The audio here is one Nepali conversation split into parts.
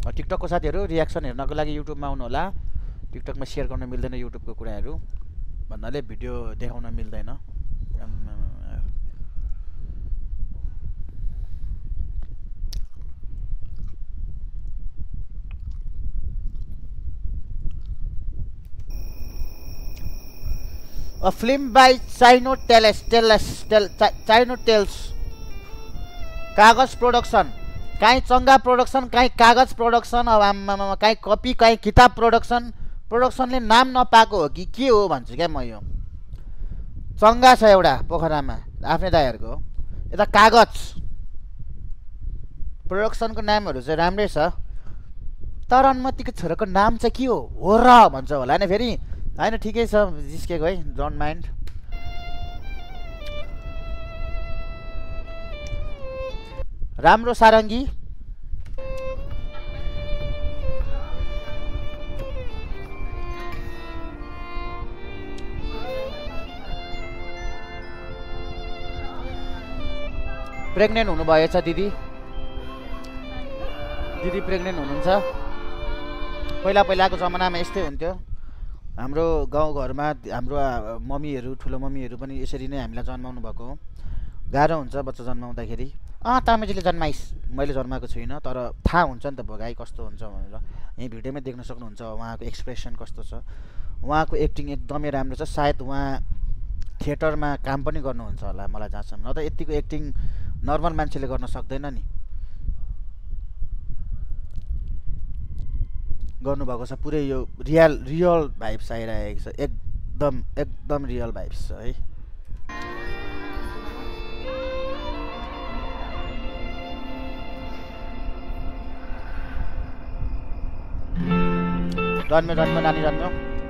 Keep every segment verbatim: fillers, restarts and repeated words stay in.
टिकटकको साथीहरू रियाक्सन हेर्नको लागि युट्युबमा आउनु होला। टिकटकमा सेयर गर्न मिल्दैन युट्युबको कुराहरू भन्नाले भिडियो देखाउन मिल्दैन। A film by Chino Tales Tales Chino Tales कागज प्रोडक्सन कहीँ चङ्गा प्रोडक्सन कहीँ कागज प्रोडक्सन अब आम्मामा कहीँ कपी कहीँ किताब प्रोडक्सन प्रोडक्सनले नाम नपाएको हो कि के हो भन्छु क्या म। यो चङ्गा छ एउटा पोखरामा आफ्नै दाइहरूको यता कागज प्रोडक्सनको नामहरू चाहिँ राम्रै छ तर अनुमतिको छोराको नाम चाहिँ के हो हो र भन्छ होला होइन फेरि होइन ठिकै छ जिस्केको है डोन्ट माइन्ड। राम्रो सारङ्गी प्रेग्नेन्ट हुनुभएछ दिदी दिदी प्रेग्नेन्ट हुनुहुन्छ। पहिला पहिलाको जमानामा यस्तै हुन्थ्यो हाम्रो गाउँघरमा हाम्रो मम्मीहरू ठुलो मम्मीहरू पनि यसरी नै हामीलाई जन्माउनु भएको गाह्रो हुन्छ बच्चा जन्माउँदाखेरि। अँ तामेजीले जन्माइस् मैले जन्माएको छुइनँ तर थाहा हुन्छ नि त भोगाई कस्तो हुन्छ भनेर यहीँ भिडियोमै देख्न सक्नुहुन्छ उहाँको एक्सप्रेसन कस्तो छ। उहाँको एक्टिङ एकदमै राम्रो छ सायद उहाँ थिएटरमा काम पनि गर्नुहुन्छ होला मलाई जहाँसम्म न त यतिको एक्टिङ नर्मल मान्छेले गर्न सक्दैन नि गर्नुभएको छ पुरै यो रियल रियल भाइब्स आइरहेको छ एकदम एकदम रियल भाइब्स छ है। जन्म्यो जन्म्यो नानी जन्म्यो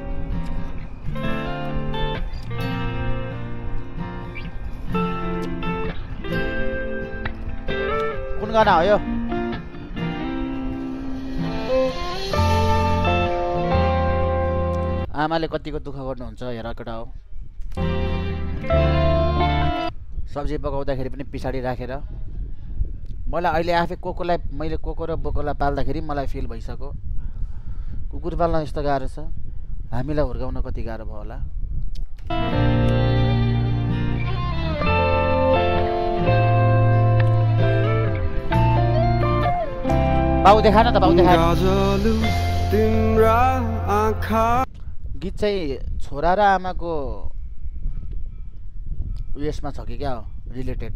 कुन गाना हो यो आमाले कतिको दुःख गर्नुहुन्छ हेर केटा हो सब्जी पकाउँदाखेरि पनि पछाडि राखेर मलाई अहिले आफै कोकोलाई मैले कोको र बोकोलाई पाल्दाखेरि मलाई फिल भइसक्यो कुकुर पाल्न यस्तो गाह्रो छ हामीलाई हुर्काउन कति गाह्रो भयो होला। बाउ देखा न त बाउ देखा गीत चाहिँ छोरा र आमाको उयसमा छ कि क्या हो रिलेटेड।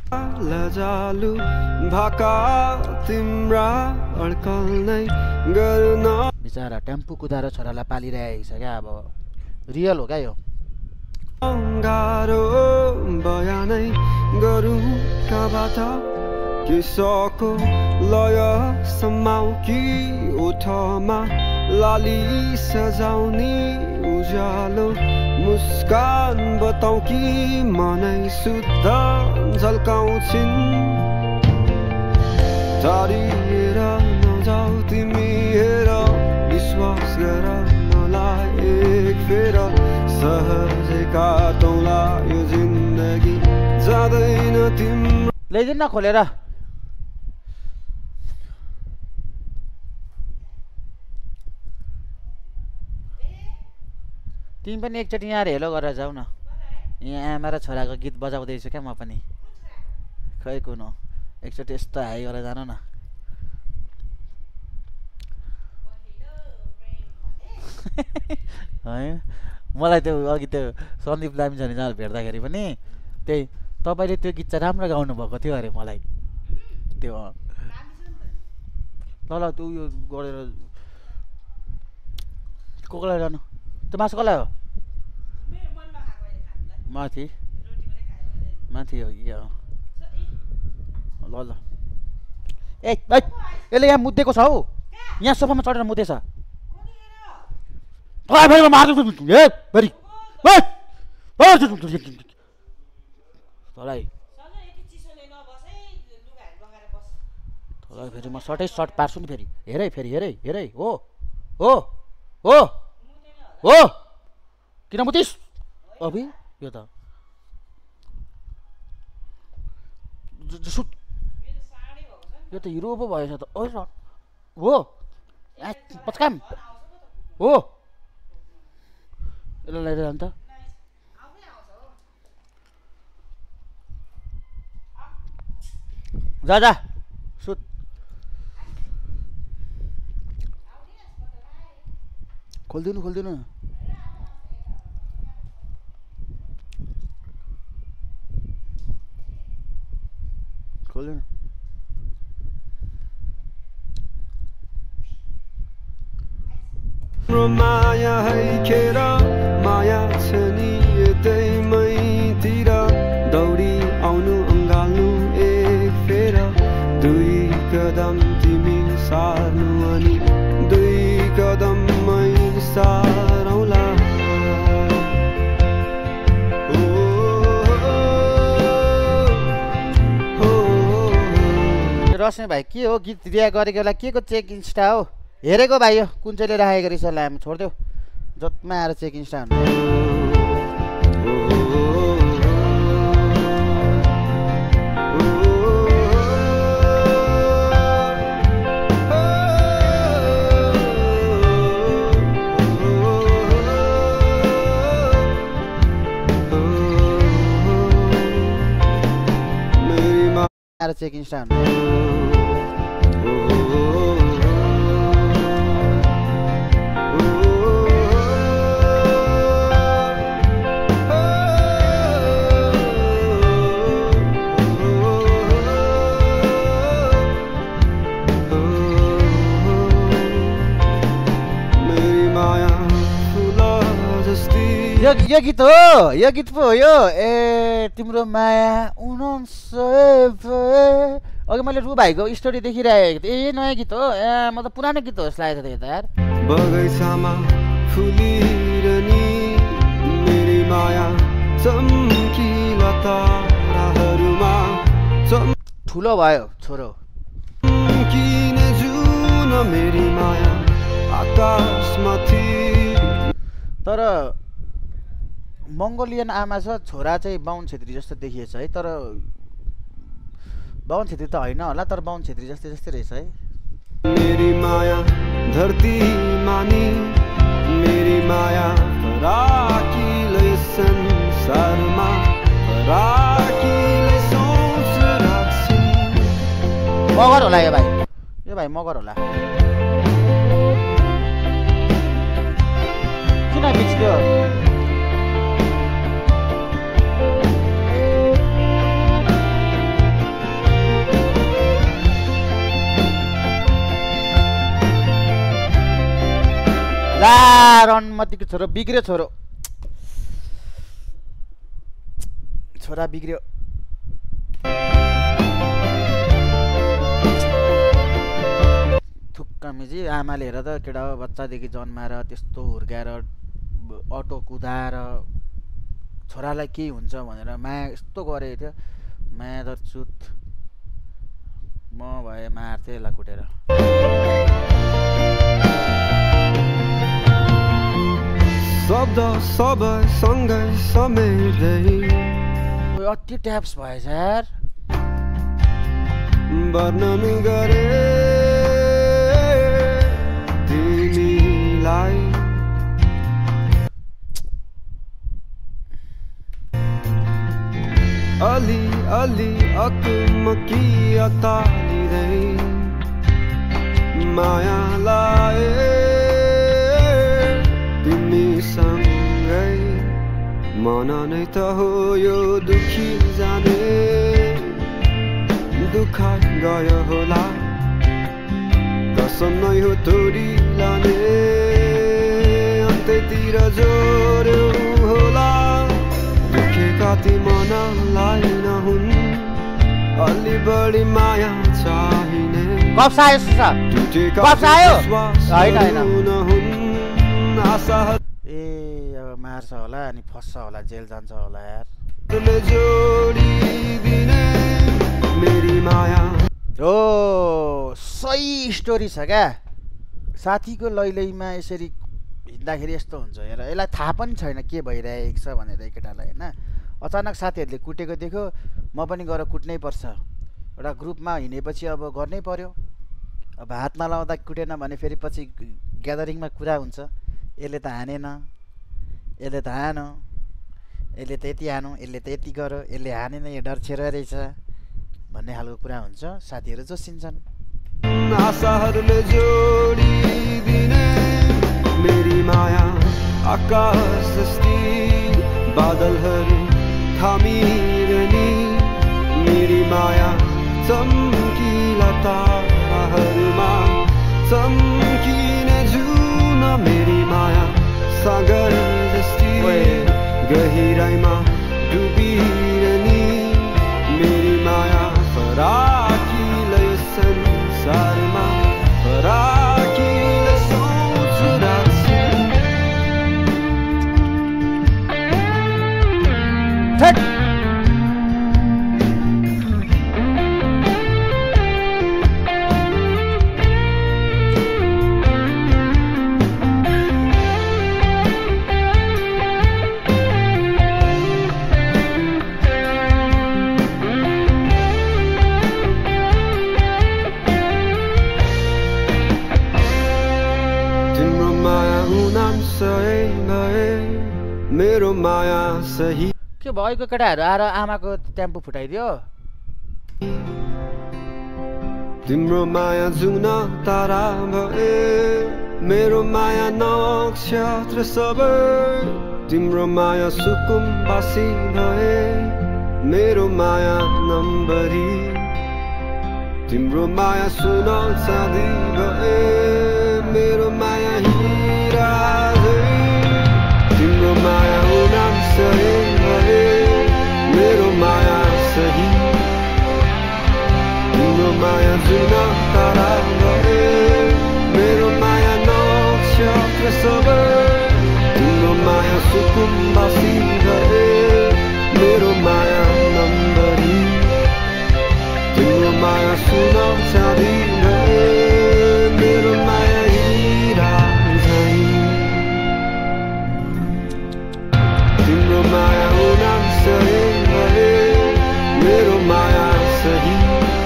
बिचारा टेम्पू कुदाएर छोरालाई पालिरहेको छ क्या अब रियल हो क्या यो। किसको लय समाउ कि ओठमा लाली सजाउने उज्यालो मुस्कान बताउ कि मनै शुद्ध झल्काउँछिन् टाढिएर नजाऊ तिमी हेर विश्वास गर मलाई एक फेर सहजै काटौँला यो जिन्दगी जाँदैन तिम्रो ल्याइदिनु न खोलेर तिमी पनि एकचोटि यहाँ हेलो गरेर जाऊ न यहाँ आमा र छोराको गीत बजाउँदैछु क्या म पनि खै कुन हो एकचोटि यस्तो हाई गरेर जानु न है। मलाई त्यो अघि त्यो सन्दीप लामिछानेसँग भेट्दाखेरि पनि त्यही तपाईँले त्यो गीत चाहिँ राम्रो गाउनु भएको थियो अरे मलाई त्यो ल ल त्यो उयो गरेर को कसलाई जानु त्यो मासु कसलाई हो माथि माथि हो कि क्या हो ल ल ए यसले यहाँ मुद्देको छ हौ यहाँ सोफामा चढेर मुद्देछ तँलाई तँलाई फेरि म सर्टै सर्ट पार्छु नि फेरि हेरै फेरि हेरै हेरै हो हो हो हो किन मुतिस अभि यो त यो त हिरो पो भएछ त ओ हो पचकाम हो यसलाई लिएर अन्त जा जा सुत खोलिदिनु खोलिदिनु खोलिदिनु माया है खेर माया छ नि यतैमैतिर दौडी आउनु अँगाल्नु एक फेर दुई कदम तिमी सार्नु अनि दुई कदममै सारौँला रस्ने भाइ के हो गीत रिया गरेको बेला के को चेक इन्स्टा हो हेरेको भाइ हो कुन चाहिँले राखेको रहेछ ल हामी छोडिदेऊ जतमा आएर चेक इन्स्टा हुन्छ आएर चेक इन्स्टा हुन्छ यो गीत हो यो गीत पो हो यो ए तिम्रो माया उनान्सय अघि मैले रु भाइको स्टोरी देखिरहेको थिएँ ए नयाँ गीत हो ए म त पुरानो गीत हो जस्तो लागेको थियो यार बगैँचामा फुलिरनी मेरी माया चम्किला ताराहरूमा ठुलो भयो छोरो चम्किने जुन मेरी माया आकाशमाथि तर मङ्गोलियन आमा छ छोरा चाहिँ बाहुन छेत्री जस्तो देखिएछ है तर बाहुन छेत्री त होइन होला तर बाहुन छेत्री जस्तै जस्तै रहेछ है मेरी माया धरती मानी मेरी माया राखिलै संसारमा राखिलै सोच राख्छिन् मगर होला यो भाइ यो भाइ मगर होला किन बिच्क्यो ला रणमतीको छोरो बिग्रियो छोरो छोरा बिग्रियो थुक्कामेजी आमाले हेर त केटा बच्चादेखि जन्माएर त्यस्तो हुर्काएर अटो कुदाएर छोरालाई के हुन्छ भनेर माया यस्तो गरेको थियो माया त चुत म भए मार्थेँ यसलाई कुटेर शब्द सबै सँगै समेट्दै अति ट्याप्स भएछ यार वर्णन गरे तिमीलाई अलि अलि अकमकी अतालिँदै माया लाए तिमीसँगै मन नै त हो यो दुखी जाने दुःख गयो होला कसम नै हो तोडी लाने अन्त्यतिर जोड्यो होला दुखेका ती मनलाई नहुन् अलि बढी माया चाहिने गफ आयो गफ आयो हैन हैन ए अब मार्छ होला अनि फस्छ होला जेल जान्छ होला यार हो सही स्टोरी छ क्या साथीको लैलैमा यसरी हिँड्दाखेरि यस्तो हुन्छ हेर यसलाई थाहा पनि छैन के भइरहेको छ भनेर केटालाई होइन अचानक साथीहरूले कुटेको देख्यो म पनि गएर कुट्नै पर्छ एउटा ग्रुपमा हिँडेपछि अब गर्नै पर्यो अब हातमा लाउँदा कुटेन भने फेरि पछि ग्यादरिङमा कुरा हुन्छ, यसले त हानेन, यसले त हानो, यसले त यति हानो, यसले त यति गऱ्यो, यसले हानेन, यो डर्छेर रहेछ भन्ने खालको कुरा हुन्छ। साथीहरू जोसिन्छन्। आशाहरूले जोडिदिने मेरी माया आकाश जस्ती बादलहरू थामिरहने मेरी माया चम्किला ताराहरूमा चम्किने जुन मेरी माया सागर जस्ती गहिराइमा डुबिरहने मेरी माया फराकिलो यो संसारमा फराकिलो सोच राख्छु। मेरो माया सही के भएको केटाहरू आएर आमाको टेम्पो फुटाइदियो। तिम्रो माया जुन तारा भए मेरो माया नक्षत्र सबै तिम्रो माया सुकुम्बासी भए मेरो माया नम्बरी तिम्रो माया सुन चाँदी भए मेरो माया हिरा तिम्रो माया उनाम सही भए मेरो माया सही तिम्रो माया जुन तारा भए मेरो माया नक्षत्र सबै तिम्रो माया सुकुम्बासी भए मेरो माया नम्बरी तिम्रो माया सुन चाँदी भए मेरो माया हिरा तिम्रो माया उनाम सही भए मेरो माया सही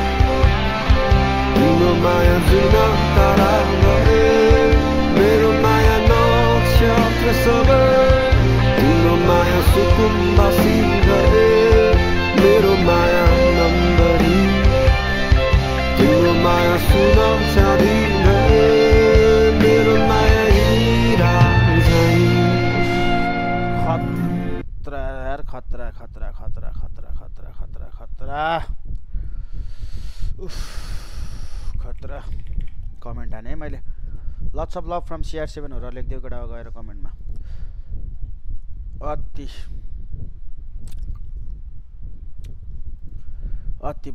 तिम्रो माया जुन तारा भए मेरो माया नक्षत्र सबै तिम्रो माया सुकुम्बासी भए मेरो माया नम्बरी तिम्रो माया सुन चाँदी भए मेरो माया हिरा खतरा यार, खतरा खतरा खतरा खतरा खतरा खतरा खतरा उफ खतरा कमेन्ट हाने मैले। Lots of love from CR सेभेनहरू लेखिदियो केटा गएर कमेन्टमा। अति अति